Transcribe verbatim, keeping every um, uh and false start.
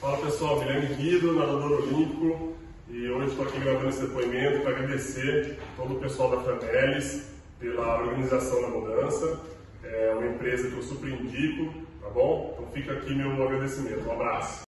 Fala pessoal, Guilherme Guido, nadador olímpico, e hoje estou aqui gravando esse depoimento para agradecer todo o pessoal da Franelis pela organização da mudança. É uma empresa que eu super indico, tá bom? Então fica aqui meu agradecimento. Um abraço.